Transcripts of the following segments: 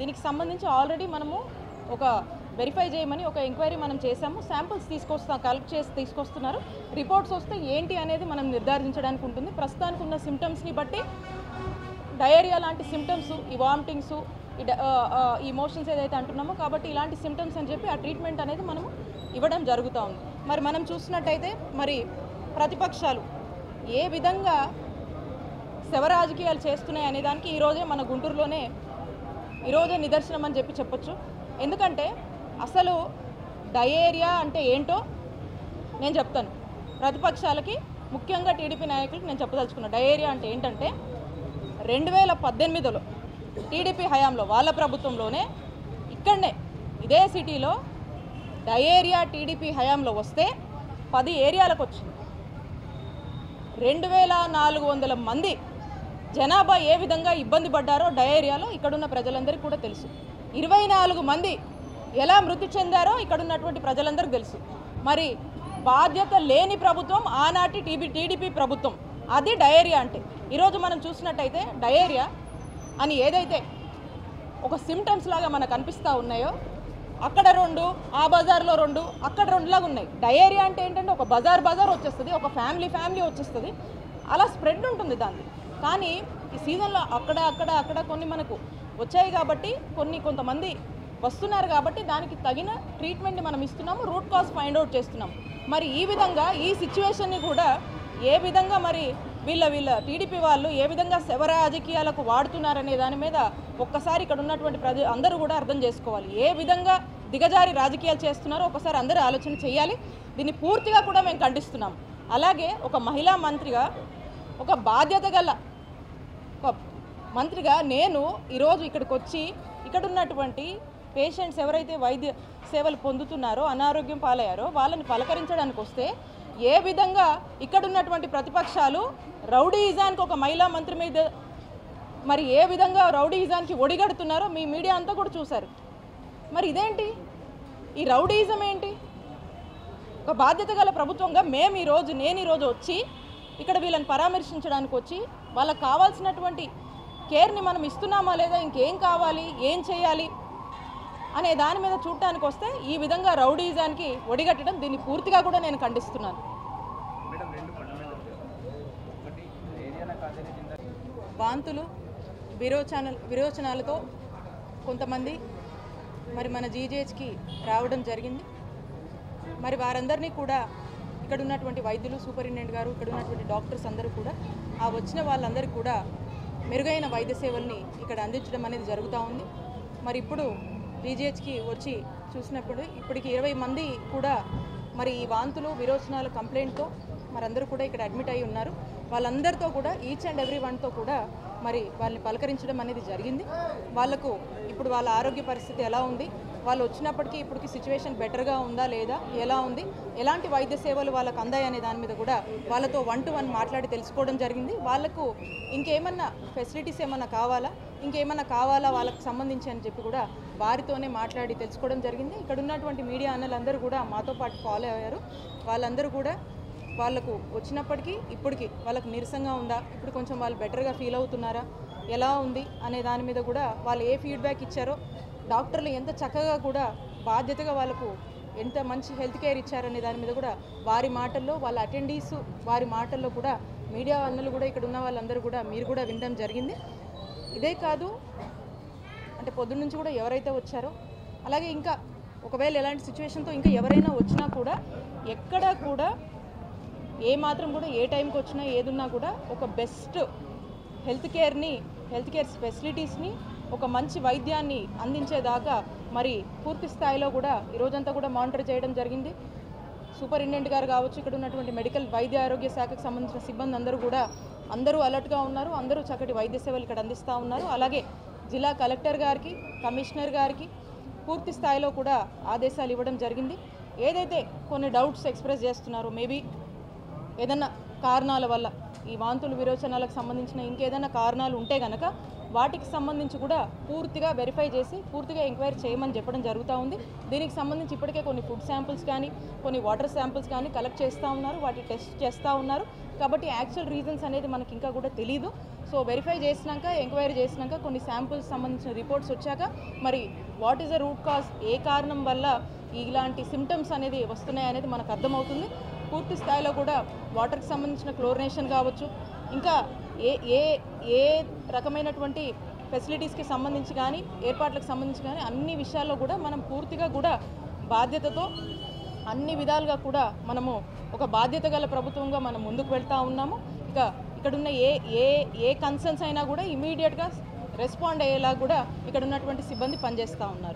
దీనికి సంబంధించి ఆల్రెడీ మనము ఒక వెరిఫై చేయమని ఒక ఎంక్వైరీ మనం చేసాము. శాంపిల్స్ కలెక్ట్ చేసి తీసుకొస్తున్నారు. రిపోర్ట్స్ వస్తే ఏంటి అనేది మనం నిర్ధారించడానికి ఉంటుంది. ప్రస్తుతానికి ఉన్న సిమ్టమ్స్ని బట్టి డయేరియా లాంటి సిమ్టమ్స్, ఈ వామిటింగ్స్, ఈ మోషన్స్ ఏదైతే అంటున్నామో, కాబట్టి ఇలాంటి సిమ్టమ్స్ అని చెప్పి ఆ ట్రీట్మెంట్ అనేది మనం ఇవ్వడం జరుగుతూ ఉంది. మరి మనం చూసినట్టయితే మరి ప్రతిపక్షాలు ఏ విధంగా శవ రాజకీయాలు చేస్తున్నాయి అనే దానికి ఈరోజే మన గుంటూరులోనే ఈరోజే నిదర్శనం అని చెప్పొచ్చు. ఎందుకంటే అసలు డయేరియా అంటే ఏంటో నేను చెప్తాను. ప్రతిపక్షాలకి ముఖ్యంగా టీడీపీ నాయకులకు నేను చెప్పదలుచుకున్నాను. డయేరియా అంటే ఏంటంటే 2018లో టీడీపీ హయాంలో వాళ్ళ ప్రభుత్వంలోనే ఇక్కడనే ఇదే సిటీలో డయేరియా టీడీపీ హయాంలో వస్తే 10 ఏరియాలకు వచ్చింది. 2400 మంది జనాభా ఏ విధంగా ఇబ్బంది పడ్డారో డయేరియాలో ఇక్కడున్న ప్రజలందరికీ కూడా తెలుసు. 24 మంది ఎలా మృతి చెందారో ఇక్కడున్నటువంటి ప్రజలందరికీ తెలుసు. మరి బాధ్యత లేని ప్రభుత్వం ఆనాటి టీడీపీ ప్రభుత్వం, అది డయేరియా అంటే. ఈరోజు మనం చూసినట్టయితే డయేరియా అని ఏదైతే ఒక సిమ్టమ్స్ లాగా మనకు అనిపిస్తూ ఉన్నాయో, అక్కడ 2, ఆ బజార్లో 2, అక్కడ 2 లాగా ఉన్నాయి. డయేరియా అంటే ఏంటంటే ఒక బజార్ వచ్చేస్తుంది, ఒక ఫ్యామిలీ వచ్చేస్తుంది, అలా స్ప్రెడ్ ఉంటుంది దాన్ని. కానీ ఈ సీజన్లో అక్కడ కొన్ని మనకు వచ్చాయి కాబట్టి కొంతమంది వస్తున్నారు కాబట్టి దానికి తగిన ట్రీట్మెంట్ని మనం ఇస్తున్నాము, రూట్ కాజ్ ఫైండ్ అవుట్ చేస్తున్నాము. మరి ఈ విధంగా ఈ సిచ్యువేషన్ని కూడా ఏ విధంగా మరి వీళ్ళ టీడీపీ వాళ్ళు ఏ విధంగా శవ రాజకీయాలకు వాడుతున్నారనే దాని మీద ఒక్కసారి ఇక్కడ ఉన్నటువంటి అందరూ కూడా అర్థం చేసుకోవాలి. ఏ విధంగా దిగజారి రాజకీయాలు చేస్తున్నారో ఒకసారి అందరూ ఆలోచన చేయాలి. దీన్ని పూర్తిగా కూడా మేము ఖండిస్తున్నాం. అలాగే ఒక మహిళా మంత్రిగా, ఒక బాధ్యత గల ఒక మంత్రిగా నేను ఈరోజు ఇక్కడికి వచ్చి ఇక్కడ ఉన్నటువంటి పేషెంట్స్ ఎవరైతే వైద్య సేవలు పొందుతున్నారో, అనారోగ్యం పాలయ్యారో వాళ్ళని పలకరించడానికి వస్తే ఏ విధంగా ఇక్కడ ఉన్నటువంటి ప్రతిపక్షాలు రౌడీయిజానికి ఒక మహిళా మంత్రి మీద మరి ఏ విధంగా రౌడీయిజానికి ఒడిగడుతున్నారో మీ మీడియా అంతా కూడా చూశారు. మరి ఇదేంటి, ఈ రౌడీయిజం ఏంటి? ఒక బాధ్యత గల ప్రభుత్వంగా నేను ఈరోజు వచ్చి ఇక్కడ వీళ్ళని పరామర్శించడానికి వచ్చి వాళ్ళకి కావాల్సినటువంటి కేర్ని మనం ఇస్తున్నామా లేదా, ఇంకేం కావాలి, ఏం చేయాలి అనే దాని మీద చూడటానికి వస్తే ఈ విధంగా రౌడీయిజానికి ఒడిగట్టడం, దీన్ని పూర్తిగా కూడా నేను ఖండిస్తున్నాను. వాంతులు, విరోచనాలతో కొంతమంది మరి మన జీజీహెచ్కి రావడం జరిగింది. మరి వారందరినీ కూడా ఇక్కడ ఉన్నటువంటి వైద్యులు, సూపరింటెండెంట్ గారు, ఇక్కడ ఉన్నటువంటి డాక్టర్స్ అందరూ కూడా ఆ వచ్చిన వాళ్ళందరికీ కూడా మెరుగైన వైద్య సేవల్ని ఇక్కడ అందించడం అనేది జరుగుతూ ఉంది. మరి ఇప్పుడు జీజీహెచ్కి వచ్చి చూసినప్పుడు ఇప్పటికి 20 మంది కూడా మరి ఈ వాంతులు, విరోచనాల కంప్లైంట్తో మరందరూ కూడా ఇక్కడ అడ్మిట్ అయి ఉన్నారు. వాళ్ళందరితో కూడా ఈచ్ అండ్ ఎవ్రీ వన్తో కూడా మరి వాళ్ళని పలకరించడం అనేది జరిగింది. వాళ్ళకు ఇప్పుడు వాళ్ళ ఆరోగ్య పరిస్థితి ఎలా ఉంది, వాళ్ళు వచ్చినప్పటికీ ఇప్పటికి సిచ్యువేషన్ బెటర్గా ఉందా లేదా, ఎలా ఉంది, ఎలాంటి వైద్య సేవలు వాళ్ళకు అందాయి అనే దాని మీద కూడా వాళ్ళతో 1-to-1 మాట్లాడి తెలుసుకోవడం జరిగింది. వాళ్ళకు ఇంకేమన్నా ఫెసిలిటీస్ ఏమన్నా కావాలా వాళ్ళకు సంబంధించి అని చెప్పి కూడా వారితోనే మాట్లాడి తెలుసుకోవడం జరిగింది. ఇక్కడ ఉన్నటువంటి మీడియా అన్నలందరూ కూడా మాతో పాటు ఫాలో అయ్యారు. వాళ్ళందరూ కూడా వాళ్ళకు వచ్చినప్పటికీ ఇప్పటికి వాళ్ళకు నీరసంగా ఉందా, ఇప్పుడు కొంచెం వాళ్ళు బెటర్గా ఫీల్ అవుతున్నారా, ఎలా ఉంది అనే దాని మీద కూడా వాళ్ళు ఏ ఫీడ్బ్యాక్ ఇచ్చారో, డాక్టర్లు ఎంత చక్కగా కూడా బాధ్యతగా వాళ్ళకు ఎంత మంచి హెల్త్ కేర్ ఇచ్చారనే దాని మీద కూడా వారి మాటల్లో, వాళ్ళ అటెండీస్ వారి మాటల్లో కూడా మీడియా అన్నలు కూడా ఇక్కడ ఉన్న వాళ్ళందరూ కూడా మీరు కూడా వినడం జరిగింది. ఇదే కాదు అంటే పొద్దున్న నుంచి కూడా ఎవరైతే వచ్చారో, అలాగే ఇంకా ఒకవేళ ఎలాంటి సిచ్యువేషన్తో ఇంకా ఎవరైనా వచ్చినా కూడా ఎక్కడ కూడా ఏ మాత్రం కూడా ఏ టైంకి వచ్చినా ఏదున్నా కూడా ఒక బెస్ట్ హెల్త్ కేర్ ఫెసిలిటీస్ని, ఒక మంచి వైద్యాన్ని అందించేదాకా మరి పూర్తి స్థాయిలో కూడా ఈరోజంతా కూడా మానిటర్ చేయడం జరిగింది. సూపరింటెండెంట్ గారు కావచ్చు, ఇక్కడ ఉన్నటువంటి మెడికల్ వైద్య ఆరోగ్య శాఖకు సంబంధించిన సిబ్బంది అందరూ అలర్ట్గా ఉన్నారు. అందరూ చక్కటి వైద్య సేవలు ఇక్కడ అందిస్తూ ఉన్నారు. అలాగే జిల్లా కలెక్టర్ గారికి, కమిషనర్ గారికి పూర్తి స్థాయిలో కూడా ఆదేశాలు ఇవ్వడం జరిగింది. ఏదైతే కొన్ని డౌట్స్ ఎక్స్ప్రెస్ చేస్తున్నారో, మేబీ ఏదన్నా కారణాల వల్ల ఈ వాంతులు, విరోచనాలకు సంబంధించిన ఇంకేదైనా కారణాలు ఉంటే కనుక వాటికి సంబంధించి కూడా పూర్తిగా వెరిఫై చేసి పూర్తిగా ఎంక్వైరీ చేయమని చెప్పడం జరుగుతూ ఉంది. దీనికి సంబంధించి ఇప్పటికే కొన్ని ఫుడ్ శాంపిల్స్ కానీ కొన్ని వాటర్ శాంపిల్స్ కానీ కలెక్ట్ చేస్తూ ఉన్నారు, వాటి టెస్ట్ చేస్తూ ఉన్నారు. కాబట్టి యాక్చువల్ రీజన్స్ అనేది మనకి ఇంకా కూడా తెలియదు. సో వెరిఫై చేసినాక ఎంక్వైరీ చేసినాక కొన్ని శాంపిల్స్ సంబంధించిన రిపోర్ట్స్ వచ్చాక మరి what is the root cause, ఏ కారణం వల్ల ఇలాంటి సిమ్టమ్స్ అనేది వస్తున్నాయి అనేది మనకు అర్థమవుతుంది. పూర్తి స్థాయిలో కూడా వాటర్కి సంబంధించిన క్లోరినేషన్ కావచ్చు, ఇంకా ఏ ఏ ఏ రకమైనటువంటి ఫెసిలిటీస్కి సంబంధించి కానీ ఏర్పాట్లకు సంబంధించి కానీ అన్ని విషయాల్లో కూడా మనం పూర్తిగా కూడా బాధ్యతతో అన్ని విధాలుగా కూడా మనము ఒక బాధ్యత గల ప్రభుత్వంగా మనం ముందుకు వెళ్తూ ఉన్నాము. ఇక ఇక్కడున్న ఏ కన్సర్న్స్ అయినా కూడా ఇమీడియట్గా రెస్పాండ్ అయ్యేలా కూడా ఇక్కడ ఉన్నటువంటి సిబ్బంది పనిచేస్తూ ఉన్నారు.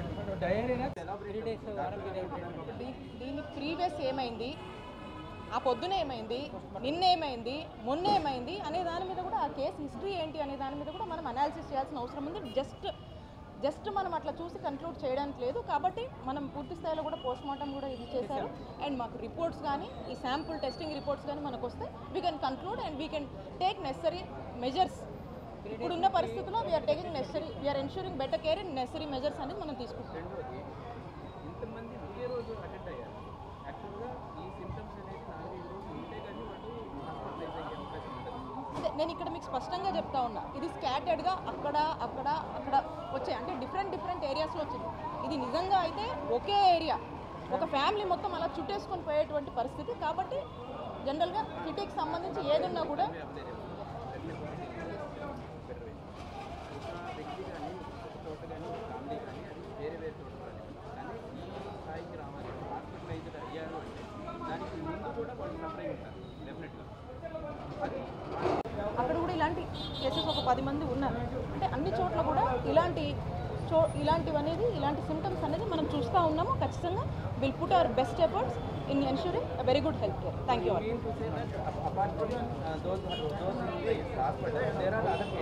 దీని ప్రీవియస్ ఏమైంది, ఆ పొద్దున ఏమైంది, నిన్నేమైంది, మొన్న ఏమైంది అనే దాని మీద కూడా ఆ కేసు హిస్టరీ ఏంటి అనే దాని మీద కూడా మనం అనాలిసిస్ చేయాల్సిన అవసరం ఉంది. జస్ట్ మనం అట్లా చూసి కన్క్లూడ్ చేయడానికి లేదు. కాబట్టి మనం పూర్తి స్థాయిలో కూడా పోస్ట్ మార్టం కూడా ఇది చేశారు. అండ్ మాకు రిపోర్ట్స్ కానీ ఈ శాంపుల్ టెస్టింగ్ రిపోర్ట్స్ కానీ మనకు వస్తే we can conclude and we can take necessary measures. ఇప్పుడున్న పరిస్థితుల్లో we are taking necessary, we are ensuring better care and necessary measures అనేది మనం తీసుకుంటాం. నేను ఇక్కడ మీకు స్పష్టంగా చెప్తా ఉన్నా, ఇది స్కాటర్డ్గా అక్కడ వచ్చాయి, అంటే డిఫరెంట్ ఏరియాస్లో వచ్చింది. ఇది నిజంగా అయితే ఒకే ఏరియా, ఒక ఫ్యామిలీ మొత్తం అలా చుట్టేసుకొని పోయేటువంటి పరిస్థితి. కాబట్టి జనరల్గా సిటీకి సంబంధించి ఏదున్నా కూడా అక్కడ కూడా ఇలాంటి కేసెస్ ఒక 10 మంది ఉన్నారు. అంటే అన్ని చోట్ల కూడా ఇలాంటి సిమ్టమ్స్ అనేది మనం చూస్తూ ఉన్నాము. ఖచ్చితంగా will put our best efforts in ensuring a very good health care. Thank you.